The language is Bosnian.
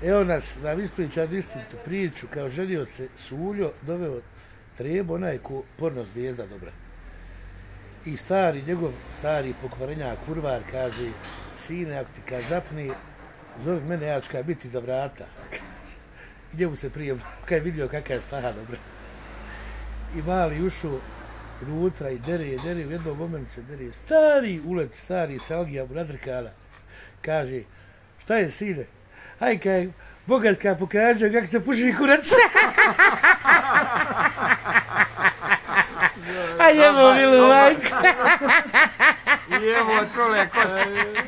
Evo nam ispriča istinu priču, kao ženio se Suljo, doveo Trebu, onaj ko porno zvijezda dobra. I njegov stari pokvarenjak kurvar kaže, sine, ako ti kad zapne, zove mene, ja ću kad biti za vrata. I njemu se prije, kad je vidio kakva je snaha dobra. I mali ušao unutra i dere, u jednom momentu se dere. Stari Salgija mu nadrkala. Kaže, šta je sine? Aj kaj, bogatka pokaže kako se puši kurac. A jebo milu majka. Jebo trule kosti.